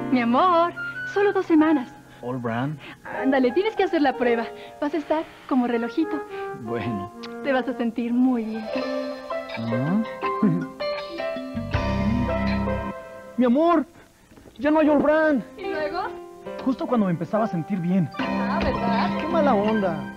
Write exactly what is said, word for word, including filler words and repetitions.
Mi amor, solo dos semanas. All brand. Ándale, tienes que hacer la prueba. Vas a estar como relojito. Bueno. Te vas a sentir muy bien. ¿Ah? Mi amor, ya no hay All brand. ¿Y luego? Justo cuando me empezaba a sentir bien. Ah, ¿verdad? Qué mala onda.